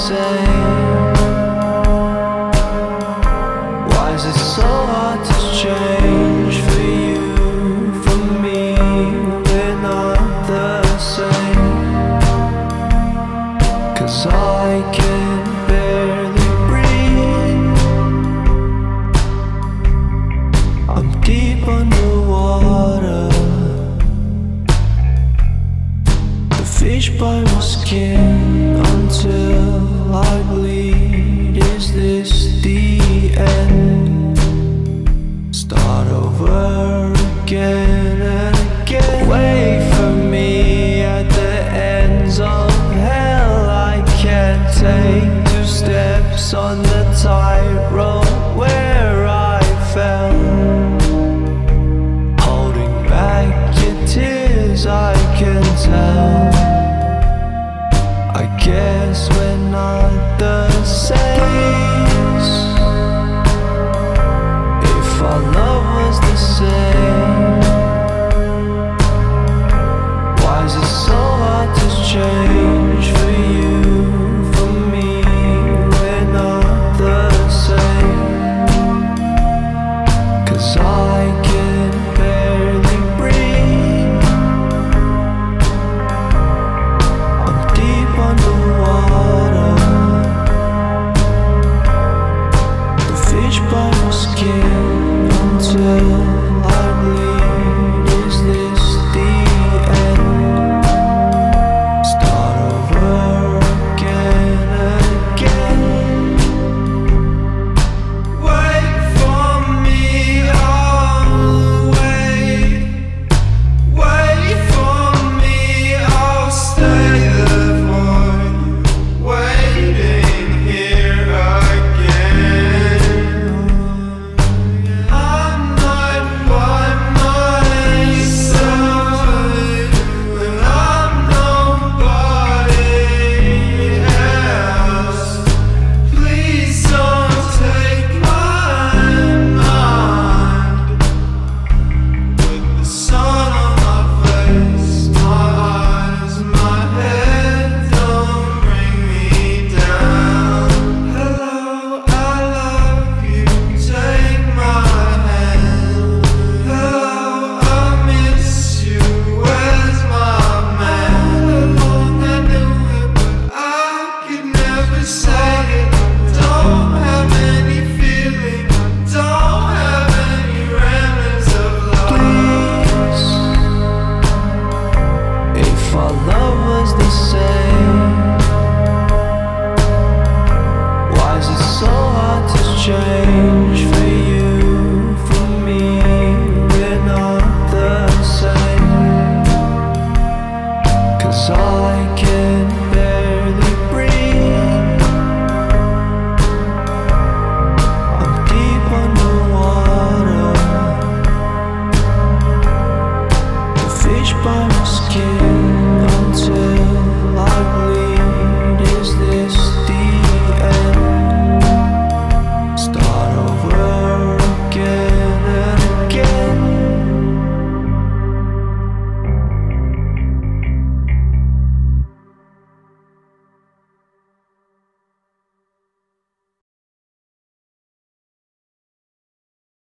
same? Why is it so hard to change for you, for me? We're not the same. 'Cause I can barely breathe. I'm deep underwater. The fish bite my skin until I bleed. Is this the end? Start over again and again. Wait for me at the ends of hell. I can't take 2 steps on the tightrope where I fell. Holding back your tears, I can tell. I guess we're not the same. If our love was the same, why is it so hard to change for you?